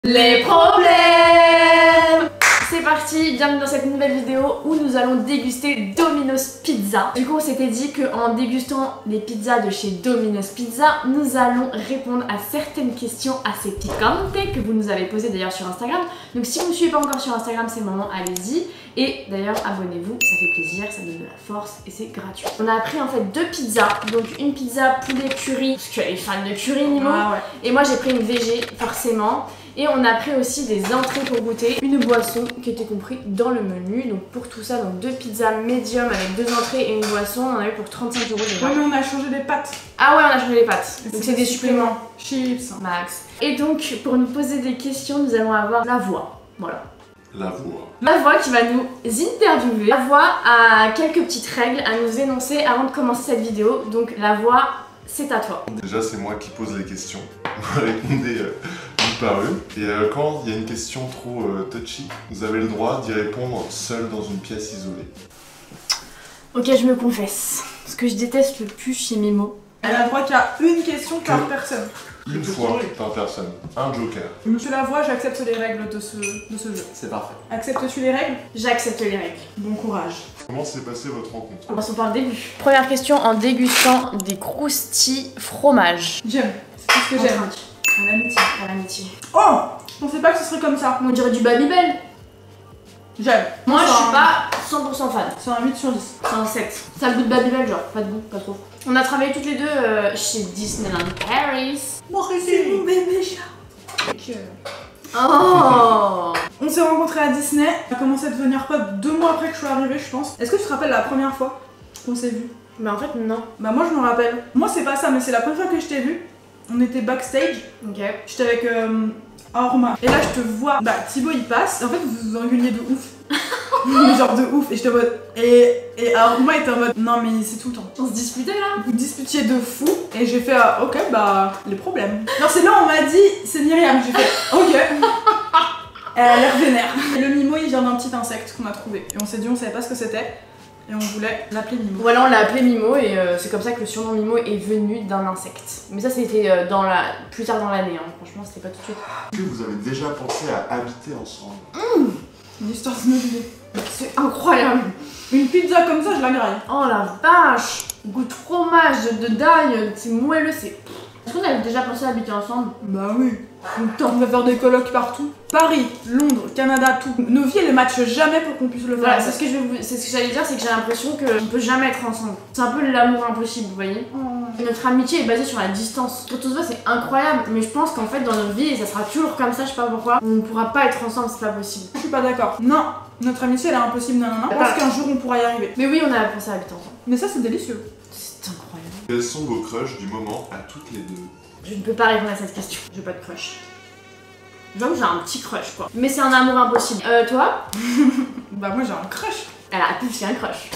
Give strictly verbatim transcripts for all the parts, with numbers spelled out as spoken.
Les problèmes. C'est parti, bienvenue dans cette nouvelle vidéo où nous allons déguster Domino's Pizza. Du coup on s'était dit qu'en dégustant les pizzas de chez Domino's Pizza, nous allons répondre à certaines questions assez piquantes que vous nous avez posées d'ailleurs sur Instagram. Donc si vous ne me suivez pas encore sur Instagram, c'est le moment, allez-y. Et d'ailleurs abonnez-vous, ça fait plaisir, ça donne de la force et c'est gratuit. On a pris en fait deux pizzas, donc une pizza poulet curry, parce qu'elle est fan de curry Nimo, ah ouais. Et moi j'ai pris une végé forcément. Et on a pris aussi des entrées pour goûter, une boisson qui était compris dans le menu. Donc pour tout ça, donc deux pizzas médium avec deux entrées et une boisson, on en a eu pour trente-cinq euros déjà. Ouais, mais on a changé les pâtes. Ah ouais, on a changé les pâtes. Donc c'est des suppléments. Chips. Max. Et donc pour nous poser des questions, nous allons avoir la voix. Voilà. La voix. La voix qui va nous interviewer. La voix a quelques petites règles à nous énoncer avant de commencer cette vidéo. Donc la voix, c'est à toi. Déjà, c'est moi qui pose les questions. Vous répondez euh, une par une. Et euh, quand il y a une question trop euh, touchy, vous avez le droit d'y répondre seul dans une pièce isolée. Ok, je me confesse. Ce que je déteste le plus chez Mimo. Elle a le droit qu'à une question par Que personne. Une fois par personne. Un joker. Monsieur Lavoie, j'accepte les règles de ce, de ce jeu. C'est parfait. Acceptes-tu les règles? J'accepte les règles. Bon courage. Comment s'est passée votre rencontre? Commençons par le début. Première question en dégustant des croustilles fromage. J'aime. C'est tout ce que j'aime. À l'amitié. À l'amitié. Oh! Je pensais pas que ce serait comme ça. On dirait du Babybel. J'aime. Moi je suis un... pas cent pour cent fan. C'est un huit sur dix. C'est un sept. Ça a le goût de Babybel, genre, pas de goût, pas trop. On a travaillé toutes les deux euh, chez Disneyland Paris. Mon c'est mon bébé chat. Okay. Oh. On s'est rencontrés à Disney. On a commencé à devenir potes deux mois après que je suis arrivée, je pense. Est-ce que tu te rappelles la première fois qu'on s'est vu? Mais en fait, non. Bah, moi je me rappelle. Moi, c'est pas ça, mais c'est la première fois que je t'ai vu. On était backstage. Ok. J'étais avec euh, Aorma. Et là, je te vois. Bah, Thibaut il passe. Et en fait, vous vous engueuliez de ouf. Genre de ouf. Et j'étais en mode. Et, et Aorma était en mode. Non, mais c'est tout le temps. On se disputait là? Vous disputiez de fou. Et j'ai fait. Euh, ok, bah, les problèmes. Non, c'est là, on m'a dit. C'est Myriam. J'ai fait. Ok. Elle a l'air vénère. Et le Mimo, il vient d'un petit insecte qu'on a trouvé. Et on s'est dit, on savait pas ce que c'était. Et on voulait l'appeler Mimo. Voilà, on l'a appelé Mimo et euh, c'est comme ça que le surnom Mimo est venu d'un insecte. Mais ça, c'était euh, dans la... plus tard dans l'année, hein. Franchement, c'était pas tout de suite. Est-ce que vous avez déjà pensé à habiter ensemble? Mmh. Une histoire de meublé. C'est incroyable. Une pizza comme ça, je la graille. Oh la vache. Goût de fromage, de d'ail, c'est moelleux, c'est... Est-ce qu'on avait déjà pensé à habiter ensemble? Bah oui. On va faire des colocs partout. Paris, Londres, Canada, tout. Nos vies, elles ne matchent jamais pour qu'on puisse le faire. Voilà, c'est ce que je veux... c'est ce que j'allais dire, c'est que j'ai l'impression qu'on peut jamais être ensemble. C'est un peu l'amour impossible, vous voyez. Oh. Notre amitié est basée sur la distance. Quand on se voit, c'est incroyable, mais je pense qu'en fait, dans notre vie, et ça sera toujours comme ça, je sais pas pourquoi, on ne pourra pas être ensemble, c'est pas possible. Je suis pas d'accord. Non, notre amitié, elle est impossible, non, non, non. Je pense qu'un jour, on pourra y arriver. Mais oui, on a pensé à habiter ensemble. Mais ça, c'est délicieux. C'est incroyable. Quels sont vos crushs du moment à toutes les deux? Je ne peux pas répondre à cette question. J'ai pas de crush. J'avoue, j'ai un petit crush quoi. Mais c'est un amour impossible. Euh, toi? Bah, moi j'ai un crush. Elle a plus qu'un crush.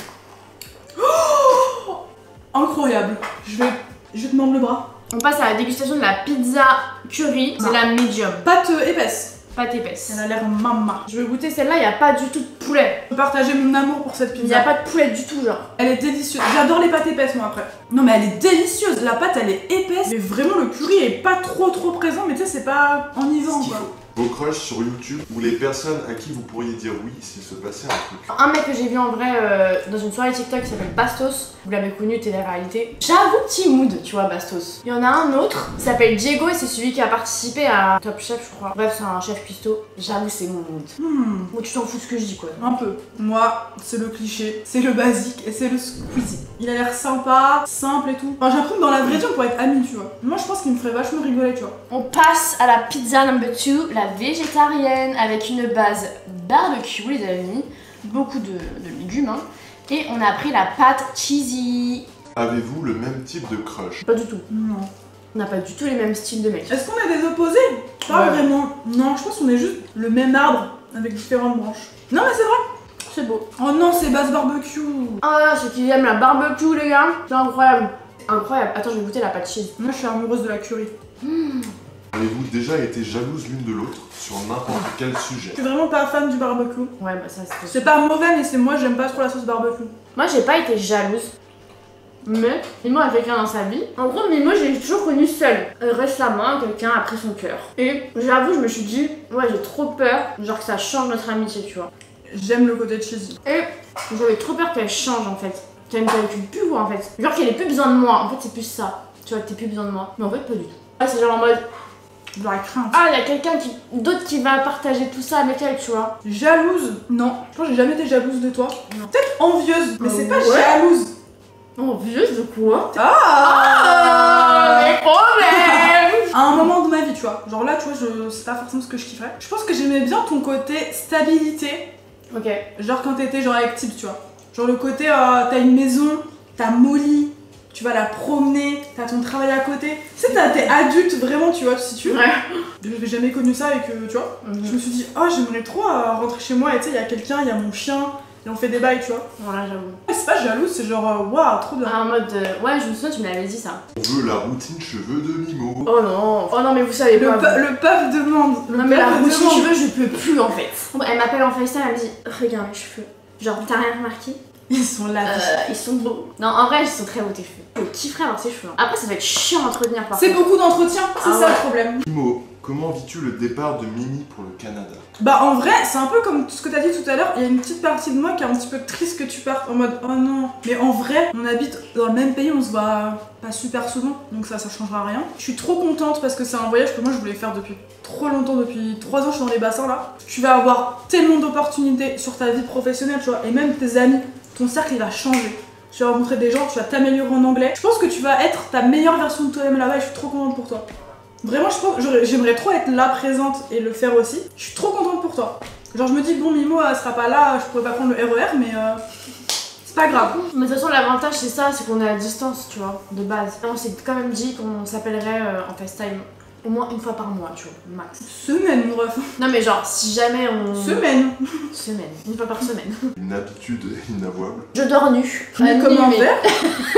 Oh, incroyable. Je vais, je vais te mordre le bras. On passe à la dégustation de la pizza curry. C'est la medium. Pâte épaisse. Pâte épaisse. Elle a l'air mama. Je vais goûter celle-là, il n'y a pas du tout de poulet. Je peux partager mon amour pour cette pizza. Il n'y a pas de poulet du tout, genre. Elle est délicieuse. J'adore les pâtes épaisses, moi, après. Non, mais elle est délicieuse. La pâte, elle est épaisse. Mais vraiment, le curry est pas trop, trop présent. Mais tu sais, c'est pas ennivant, quoi. Vos crushs sur YouTube ou les personnes à qui vous pourriez dire oui s'il se passait un truc. Un mec que j'ai vu en vrai euh, dans une soirée TikTok qui s'appelle Bastos. Vous l'avez connu, télé-réalité. J'avoue, petit mood, tu vois, Bastos. Il y en a un autre, il s'appelle Diego et c'est celui qui a participé à Top Chef, je crois. Bref, c'est un chef cuistot. J'avoue, c'est mon mood. Hmm. Moi, tu t'en fous de ce que je dis, quoi. Un peu. Moi, c'est le cliché, c'est le basique et c'est le squeezie. Il a l'air sympa, simple et tout. Enfin, j'ai l'impression que dans la vraie vie, on pourrait être amis, tu vois. Moi, je pense qu'il me ferait vachement rigoler, tu vois. On passe à la pizza number two, la végétarienne avec une base barbecue, les amis. Beaucoup de, de légumes, hein. Et on a pris la pâte cheesy. Avez-vous le même type de crush? Pas du tout. Non. On n'a pas du tout les mêmes styles de mecs. Est-ce qu'on est des opposés? Pas ouais. Vraiment. Non, je pense qu'on est juste le même arbre avec différentes branches. Non, mais c'est vrai. C'est beau. Oh non, c'est base barbecue. Ah, ceux qui aiment la barbecue, les gars. C'est incroyable. Incroyable. Attends, je vais goûter la pâte cheese. Moi, je suis amoureuse de la curry. Mmh. Avez-vous déjà été jalouse l'une de l'autre sur n'importe quel sujet? Je suis vraiment pas fan du barbecue. Ouais, bah ça c'est... C'est pas mauvais, mais c'est moi, j'aime pas trop la sauce barbecue. Moi, j'ai pas été jalouse. Mais Mimo a quelqu'un dans sa vie. En gros, Mimo, j'ai toujours connu seule. Euh, récemment, quelqu'un a pris son cœur. Et j'avoue, je me suis dit, ouais, j'ai trop peur, genre que ça change notre amitié, tu vois. J'aime le côté cheesy. Et j'avais trop peur qu'elle change en fait. Qu'elle me calcule plus, quoi, en fait. Genre qu'elle ait plus besoin de moi. En fait, c'est plus ça. Tu vois, que t'aies plus besoin de moi. Mais en fait, pas du tout. Là, c'est genre en mode. Genre la crainte. Ah, il y a quelqu'un qui... d'autre qui va partager tout ça avec elle, tu vois. Jalouse? Non. Je pense que j'ai jamais été jalouse de toi. Peut-être envieuse, mais Oh, c'est pas ouais. jalouse. Envieuse de quoi? Ah, les problèmes. À un moment de ma vie, tu vois. Genre là, tu vois, je... c'est pas forcément ce que je kifferais. Je pense que j'aimais bien ton côté stabilité. Ok. Genre quand t'étais genre avec Tibbs, tu vois. Genre le côté, euh, t'as une maison, t'as Molly, tu vas la promener, t'as ton travail à côté. Tu sais, t'es adulte vraiment, tu vois, si tu veux. Ouais. J'avais jamais connu ça et que, tu vois. Mm-hmm. Je me suis dit, oh, j'aimerais trop euh, rentrer chez moi et tu sais, il y a quelqu'un, il y a mon chien, et on fait des bails, tu vois. Voilà, j'avoue. C'est pas jalouse, c'est genre, euh, waouh, trop bien. Ah, en mode. euh, Ouais, je me souviens, tu me l'avais dit ça. On veut la routine cheveux de Mimo. Oh non. Oh non, mais vous savez Le, pas. pe- vous. le puff demande. Le Non, mais la puff routine, demande. tu veux, je peux plus en fait. Elle m'appelle en FaceTime, elle me dit, regarde mes cheveux. Genre, t'as rien remarqué? Ils sont là. Euh, ils sont beaux. Non, en vrai, ils sont très beaux tes cheveux. Je kifferais avoir ces cheveux. Hein. Après, ça va être chiant à entretenir par C'est contre. beaucoup d'entretien, c'est Ah ça ouais. le problème. Mimo, comment vis-tu le départ de Mimi pour le Canada? Bah en vrai, c'est un peu comme ce que t'as dit tout à l'heure, il y a une petite partie de moi qui est un petit peu triste que tu partes en mode oh non. Mais en vrai, on habite dans le même pays, on se voit pas super souvent, donc ça, ça changera rien. Je suis trop contente parce que c'est un voyage que moi je voulais faire depuis trop longtemps, depuis trois ans je suis dans les bassins là. Tu vas avoir tellement d'opportunités sur ta vie professionnelle, tu vois, et même tes amis, ton cercle il va changer. Tu vas rencontrer des gens, tu vas t'améliorer en anglais. Je pense que tu vas être ta meilleure version de toi-même là-bas et je suis trop contente pour toi. Vraiment, je pense, j'aurais- j'aimerais trop être là présente et le faire aussi. Je suis trop contente pour toi. Genre, je me dis, bon, Mimo, elle sera pas là, je pourrais pas prendre le R E R, mais euh, c'est pas grave. Mais de toute façon, l'avantage c'est ça, c'est qu'on est à distance, tu vois, de base. Et on s'est quand même dit qu'on s'appellerait euh, en FaceTime au moins une fois par mois, tu vois, max. Semaine, mon ref. Non, mais genre, si jamais on. Semaine. Semaine. Une fois par semaine. Une habitude inavouable. Je dors nu. Mais À comme nuit, un mais- verre.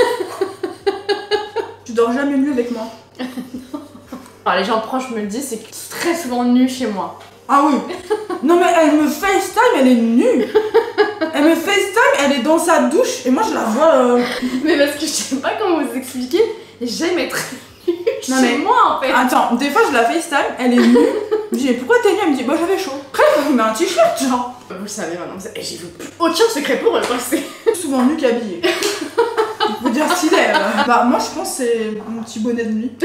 Tu dors jamais mieux avec moi. Alors, les gens proches me le disent, c'est que je suis très souvent nue chez moi. Ah oui. Non, mais elle me FaceTime, elle est nue. Elle me FaceTime, elle est dans sa douche, et moi je la vois. euh, Mais parce que je sais pas comment vous expliquer, j'aime être nue Non, chez mais- moi en fait. Attends, des fois je la FaceTime, elle est nue. Je dis, mais pourquoi t'es nue? Elle me dit, bah j'avais chaud. Après, elle me met un t-shirt, genre. Vous le savez maintenant, vous savez, j'ai plus aucun secret pour eux, quoi, c'est. Plus souvent nu qu'habillée. Faut dire stylé. euh. Bah, moi je pense que c'est mon petit bonnet de nuit.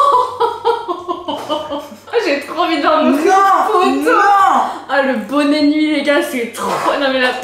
Ah, j'ai trop envie de leur Non! montrer. photo. Non! Ah, le bonnet de nuit, les gars, c'est trop. Non, mais la.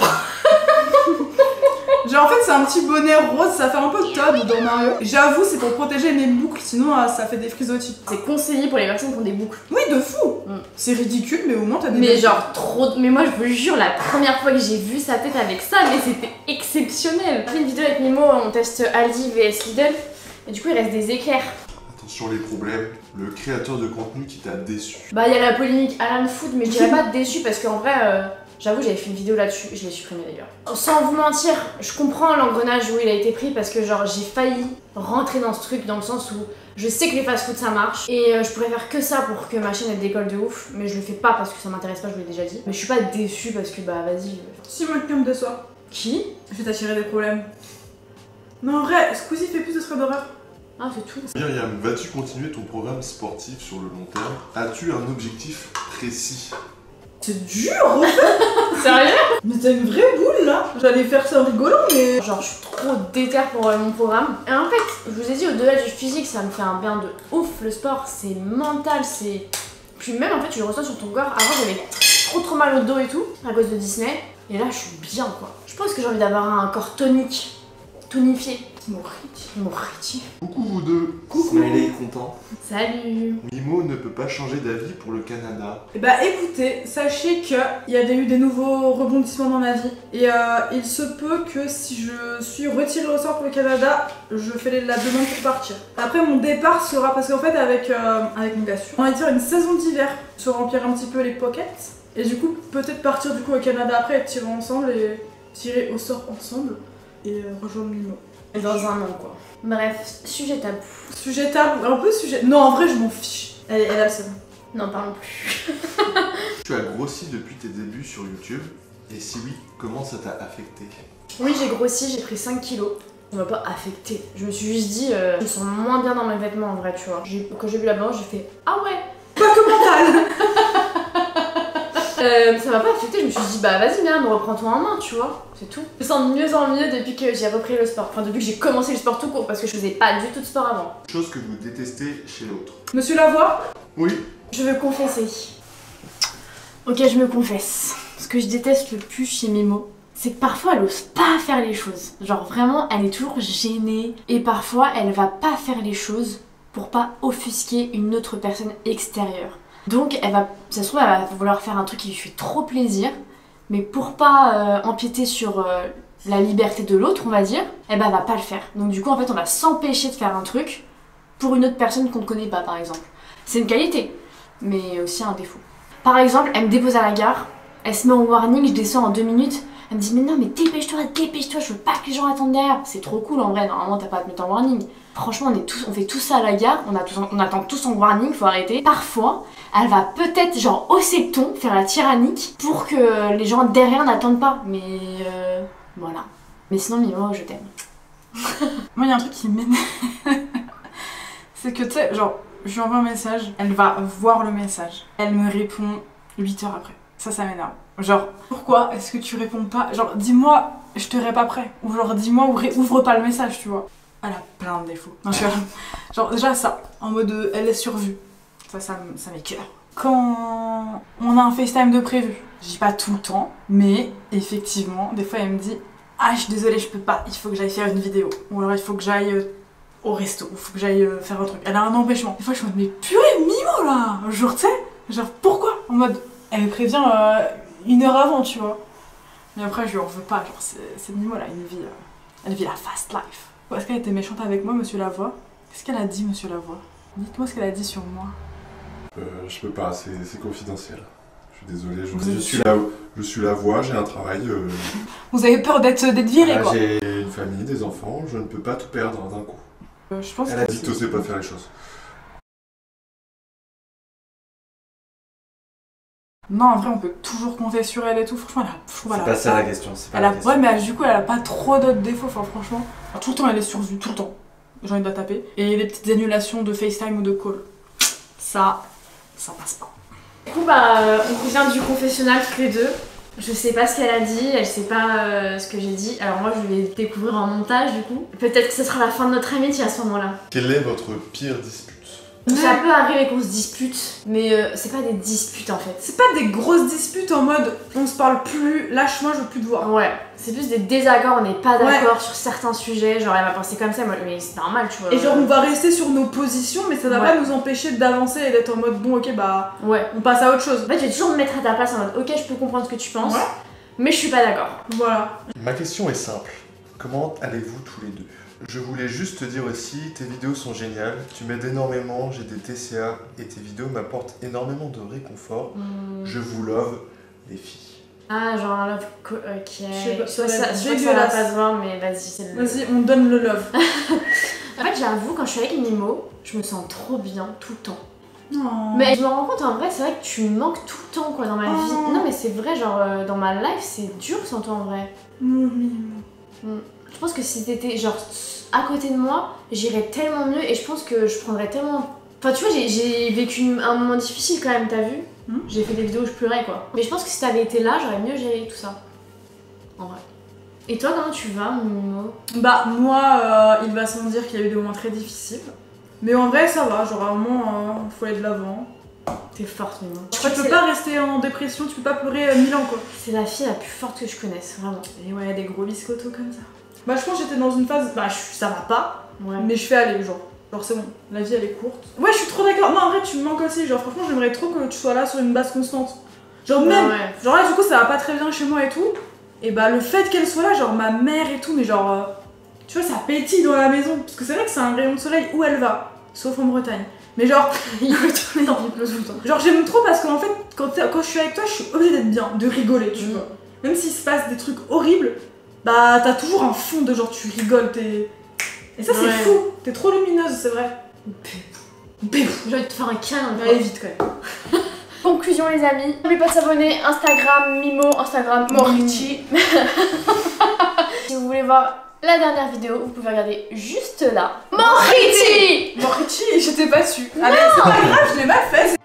Genre en fait c'est un petit bonnet rose, ça fait un peu Todd dans Mario. J'avoue c'est pour protéger mes boucles, sinon euh, ça fait des frisottis. C'est conseillé pour les personnes qui ont des boucles. Oui de fou. Mm. C'est ridicule mais au moins t'as des Mais belles- genre trop. Mais moi je vous jure, la première fois que j'ai vu sa tête avec ça, mais c'était exceptionnel. J'ai fait une vidéo avec Mimo, on teste Aldi vs Lidl. Et du coup il reste des éclairs. Attention les problèmes, le créateur de contenu qui t'a déçu. Bah il y a la polémique Alan Food, mais je dirais pas déçu parce qu'en vrai, euh, j'avoue j'avais fait une vidéo là-dessus, je l'ai supprimée d'ailleurs. Sans vous mentir, je comprends l'engrenage où il a été pris parce que genre j'ai failli rentrer dans ce truc dans le sens où je sais que les fast-food ça marche et euh, je pourrais faire que ça pour que ma chaîne elle décolle de ouf, mais je le fais pas parce que ça m'intéresse pas, je vous l'ai déjà dit. Mais je suis pas déçue parce que bah vas-y. je- Si moi quelqu'un me déçoit, Qui? je vais t'attirer des problèmes. Non en vrai, Squeezie fait plus de trucs d'horreur. Ah c'est tout. Myriam, vas-tu continuer ton programme sportif sur le long terme? As-tu un objectif précis? C'est dur en fait. Sérieux? Mais t'as une vraie boule là. J'allais faire ça en rigolant mais... Genre je suis trop déter pour euh, mon programme. Et en fait, je vous ai dit au-delà du physique, ça me fait un bien de ouf. Le sport, c'est mental, c'est... Puis même en fait, tu le ressens sur ton corps. Avant, j'avais trop trop mal au dos et tout, à cause de Disney. Et là, je suis bien quoi. Je pense que j'ai envie d'avoir un corps tonique, tonifié. Moriti. Moriti. Coucou vous deux. Smiley est content. Salut. Mimo ne peut pas changer d'avis pour le Canada. Et bah écoutez, sachez qu'il y a eu des nouveaux rebondissements dans ma vie. Et euh, il se peut que si je suis retirée au sort pour le Canada, je fais la demande pour partir. Après mon départ sera, parce qu'en fait avec, euh, avec mon gars sûr, on va dire une saison d'hiver, se remplir un petit peu les pockets. Et du coup peut-être partir du coup au Canada après, être tirés ensemble et tirer au sort ensemble. Et euh, rejoindre Mimo. Et dans un an quoi. Bref, sujet tabou. Sujet tabou, un peu sujet... Non en vrai je m'en fiche. Elle, elle a le seum. Non, parlons plus. Tu as grossi depuis tes débuts sur YouTube. Et si oui, comment ça t'a affecté? Oui, j'ai grossi, j'ai pris cinq kilos. Ça m'a pas affecté. Je me suis juste dit, euh, je me sens moins bien dans mes vêtements en vrai, tu vois. Quand j'ai vu la balance, j'ai fait ah ouais. Pas que mental. euh, Ça m'a pas affecté, je me suis dit bah vas-y Myriam, reprends-toi en main, tu vois. C'est tout. Je me sens de mieux en mieux depuis que j'ai repris le sport. Enfin depuis que j'ai commencé le sport tout court parce que je faisais pas du tout de sport avant. Chose que vous détestez chez l'autre. Monsieur Lavoie? Oui. Je veux confesser. Ok, je me confesse. Ce que je déteste le plus chez Mimo, c'est que parfois elle ose pas faire les choses. Genre vraiment, elle est toujours gênée. Et parfois, elle va pas faire les choses pour pas offusquer une autre personne extérieure. Donc, elle va, ça se trouve, elle va vouloir faire un truc qui lui fait trop plaisir. Mais pour pas euh, empiéter sur euh, la liberté de l'autre, on va dire, eh ben, elle va pas le faire. Donc du coup, en fait, on va s'empêcher de faire un truc pour une autre personne qu'on ne connaît pas, par exemple. C'est une qualité, mais aussi un défaut. Par exemple, elle me dépose à la gare, elle se met en warning, je descends en deux minutes. Elle me dit mais non mais dépêche-toi, dépêche-toi, je veux pas que les gens attendent derrière. C'est trop cool en vrai, normalement t'as pas à te mettre en warning. Franchement on, est tous, on fait tout ça à la gare, on, a tous, on attend tous en warning, faut arrêter. Parfois, elle va peut-être genre hausser le ton, faire la tyrannique pour que les gens derrière n'attendent pas. Mais euh, voilà. Mais sinon Mimo, je t'aime. Moi il y a un truc qui m'énerve. C'est que tu sais, genre, je lui envoie un message, elle va voir le message. Elle me répond huit heures après. Ça, ça m'énerve. Genre, pourquoi est-ce que tu réponds pas? Genre, dis-moi, je te pas prêt. Ou genre, dis-moi, ouvre, ouvre pas le message, tu vois. Elle a plein de défauts. Non, je suis... Genre, déjà ça, en mode, euh, elle est survue. Ça, ça, ça m'écoeure. Quand on a un FaceTime de prévu, je dis pas tout le temps, mais effectivement, des fois, elle me dit « Ah, je suis désolée, je peux pas, il faut que j'aille faire une vidéo. » Ou alors, il faut que j'aille euh, au resto, il faut que j'aille euh, faire un truc. Elle a un empêchement. Des fois, je me dis « Mais purée, Mimo, là !» Genre, tu sais, genre, pourquoi? En mode, elle me prévient... Euh, une heure avant, tu vois. Mais après, je lui en veux pas, genre, c'est Mimo, là, une vie, euh, elle vit la fast life. Est-ce qu'elle était méchante avec moi, monsieur Lavoie? Qu'est-ce qu'elle a dit, monsieur Lavoie? Dites-moi ce qu'elle a dit sur moi. Euh, je peux pas, c'est confidentiel. Je suis désolé, je, Vous je, suis, la, je suis Lavoie, j'ai un travail. Euh... Vous avez peur d'être viré, là, quoi. J'ai une famille, des enfants, je ne peux pas tout perdre d'un coup. Euh, je pense Elle a dit que t'osais pas faire les choses. Non, en vrai, on peut toujours compter sur elle et tout. Franchement, elle a. C'est pas ça la question. Pas elle la a... question. Ouais, mais du coup, elle a pas trop d'autres défauts. Enfin, franchement, tout le temps, elle est survue, tout le temps. J'ai envie de la taper. Et les petites annulations de FaceTime ou de call. Ça, ça passe pas. Du coup, bah, euh, on revient du confessionnal toutes les deux. Je sais pas ce qu'elle a dit, elle sait pas euh, ce que j'ai dit. Alors moi, je vais découvrir en montage, du coup. Peut-être que ce sera la fin de notre amitié à ce moment-là. Quelle est votre pire dispute? Ça peut arriver qu'on se dispute, mais euh, c'est pas des disputes en fait. C'est pas des grosses disputes en mode on se parle plus, lâche-moi, je veux plus te voir. Ouais, c'est plus des désaccords, on n'est pas d'accord ouais. sur certains sujets, genre elle va penser comme ça, mais c'est normal, tu vois. Et genre on va rester sur nos positions, mais ça va ouais. pas nous empêcher d'avancer et d'être en mode bon ok bah ouais. on passe à autre chose. En fait, je vais toujours me mettre à ta place en mode ok, je peux comprendre ce que tu penses, ouais. mais je suis pas d'accord. Voilà. Ma question est simple. Comment allez-vous tous les deux? Je voulais juste te dire aussi, tes vidéos sont géniales, tu m'aides énormément, j'ai des T C A et tes vidéos m'apportent énormément de réconfort. Mmh. Je vous love, les filles. Ah, genre un love, ok. Je sais pas, ça, ça, je sais que ça va pas se voir, mais vas-y, c'est le... Vas-y, on donne le love. En fait, j'avoue, quand je suis avec Mimo, je me sens trop bien tout le temps. Non. Mais je me rends compte, en vrai, c'est vrai que tu me manques tout le temps, quoi, dans ma oh. vie. Non, mais c'est vrai, genre, euh, dans ma life, c'est dur sans toi, en vrai. Mon Mimo. Mm. Je pense que si t'étais genre à côté de moi, j'irais tellement mieux et je pense que je prendrais tellement... Enfin tu vois, j'ai vécu un moment difficile quand même, t'as vu mm. J'ai fait des vidéos où je pleurais quoi. Mais je pense que si t'avais été là, j'aurais mieux géré tout ça. En vrai. Et toi, comment tu vas, Mimo? Bah moi, euh, il va sans dire qu'il y a eu des moments très difficiles. Mais en vrai ça va, genre à un moment, euh, faut aller de l'avant. T'es forte, Mimo. Tu peux pas la... rester en dépression, tu peux pas pleurer euh, mille ans quoi. C'est la fille la plus forte que je connaisse, vraiment. Et ouais, des gros biscottos comme ça. Bah je pense que j'étais dans une phase, bah je, ça va pas, ouais. mais je fais aller, genre, genre c'est bon, la vie elle est courte. Ouais je suis trop d'accord, non en vrai tu me manques aussi, genre franchement j'aimerais trop que tu sois là sur une base constante. Genre même, ouais, ouais. genre là du coup ça va pas très bien chez moi et tout, et bah le fait qu'elle soit là, genre ma mère et tout, mais genre, euh, tu vois ça pétille dans la maison, parce que c'est vrai que c'est un rayon de soleil où elle va, sauf en Bretagne. Mais genre, il pleut tout le temps, il pleut tout le temps. Genre j'aime trop parce qu'en fait, quand, quand je suis avec toi, je suis obligée d'être bien, de rigoler, tu mmh. vois. Même s'il se passe des trucs horribles, bah t'as toujours un fond de genre tu rigoles, t'es... Et ça ouais. c'est fou, t'es trop lumineuse, c'est vrai. J'ai envie de te faire un câlin, mais allez vite quand même. Conclusion les amis, n'oubliez pas de s'abonner, Instagram Mimo, Instagram Moriti. Si vous voulez voir la dernière vidéo, vous pouvez regarder juste là. Moriti. Moriti, j'étais pas dessus. Allez, c'est pas grave, je l'ai mal fait.